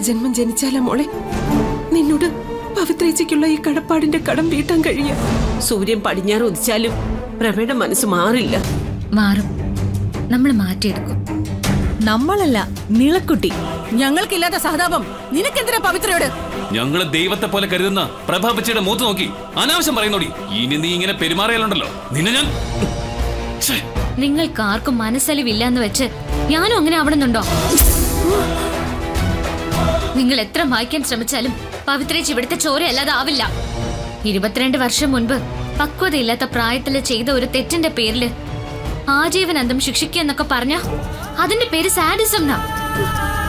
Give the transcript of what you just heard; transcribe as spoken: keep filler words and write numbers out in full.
ജന്മം ജനിച്ചാലാ മോളെ നിന്നോട് പവിത്രേച്ചിക്കുള്ള ഈ കടപ്പാടിന്റെ കടം വീട്ടാൻ കഴിയും. സൂര്യൻ പടിഞ്ഞാറ് ഉദിച്ചാലും പ്രഭയുടെ മനസ്സ് മാറില്ല. മാറും, നമ്മൾ മാറ്റിയെടുക്കും. നമ്മളല്ല നീളക്കുട്ടി. ഞങ്ങൾക്കില്ലാത്ത സഹതാപം നിനക്കെന്തിനാ പവിത്രയോട്? ഞങ്ങള് ദൈവത്തെ പോലെ കരുതുന്ന പ്രഭാപച്ചിയുടെ മൂത്ത് നോക്കി അനാവശ്യം പറയുന്നോടി. ഇനി നീ ഇങ്ങനെ പെരുമാറിയാലുണ്ടല്ലോ നിന്നെ ഞാൻ. നിങ്ങൾക്ക് ആർക്കും മനസ്സലിവില്ലാന്ന് വെച്ച് ഞാനും അങ്ങനെ ആവണമെന്നുണ്ടോ? നിങ്ങൾ എത്ര മായ്ക്കാൻ ശ്രമിച്ചാലും പവിത്രേച്ചി ഇവിടുത്തെ ചോരയല്ലാതെ ആവില്ല. ഇരുപത്തിരണ്ട് വർഷം മുൻപ് പക്വതയില്ലാത്ത പ്രായത്തില് ചെയ്ത ഒരു തെറ്റിന്റെ പേരില് ആജീവനാന്തം ശിക്ഷിക്കുക എന്നൊക്കെ പറഞ്ഞ അതിന്റെ പേര് സാഡിസം.